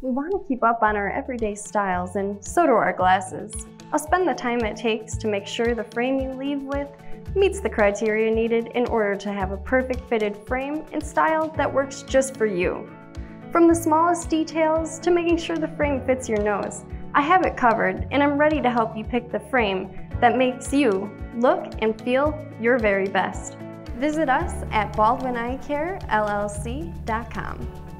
We want to keep up on our everyday styles, and so do our glasses. I'll spend the time it takes to make sure the frame you leave with meets the criteria needed in order to have a perfect fitted frame and style that works just for you. From the smallest details to making sure the frame fits your nose, I have it covered, and I'm ready to help you pick the frame that makes you look and feel your very best. Visit us at baldwineyecare.llc.com.